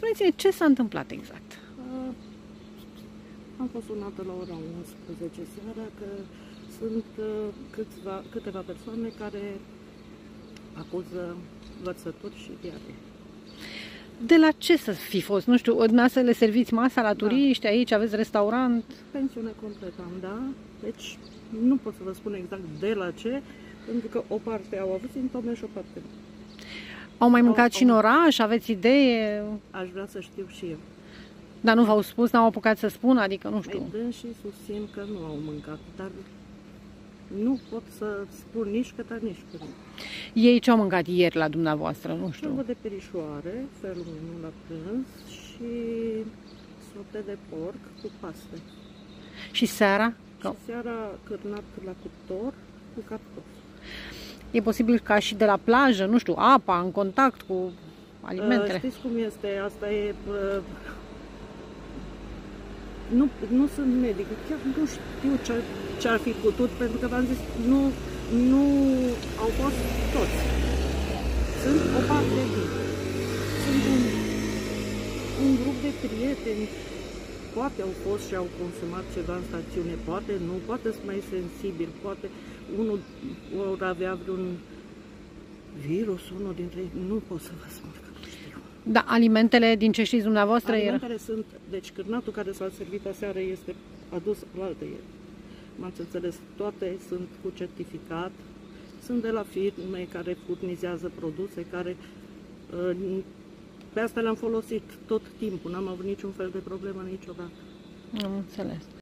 spuneți-ne ce s-a întâmplat exact. Am fost sunată la ora 11 seara că sunt câteva persoane care acuză vărsături și diaree. De la ce să fi fost? Nu știu, dumneavoastră le serviți masa la turiști, aici aveți restaurant? Pensiune completă am, da. Deci nu pot să vă spun exact de la ce, pentru că o parte au avut simptome și o parte nu. Au mai mâncat și în oraș? Aveți idee? Aș vrea să știu și eu. Dar nu v-au spus, n-au apucat să spună? Adică nu știu. Dânsii susțin că nu au mâncat, dar nu pot să spun nici că, dar nici că nu. Ei ce au mâncat ieri la dumneavoastră? Nu știu. Șurbă de perișoare, felul meniu la prânz și sote de porc cu paste. Și seara? Și seara cârnat la cuptor cu cartofi. E posibil ca și de la plajă, nu știu, apa în contact cu alimentele? Știți cum este? Asta e... Nu sunt medic, chiar nu știu ce ar fi putut, pentru că v-am zis, nu au fost toți. Sunt o parte din. Sunt un grup de prieteni, poate au fost și au consumat ceva în stațiune, poate nu, poate sunt mai sensibil, poate unul or avea vreun virus, unul dintre ei, nu pot să vă spun că nu știu. Da, alimentele, din ce știți dumneavoastră, alimentele sunt, deci cârnatul care s-a servit aseară este adus la altă ieri. M-ați înțeles, toate sunt cu certificat, sunt de la firme care furnizează produse, care pe asta le-am folosit tot timpul, n-am avut niciun fel de problemă niciodată. Am înțeles.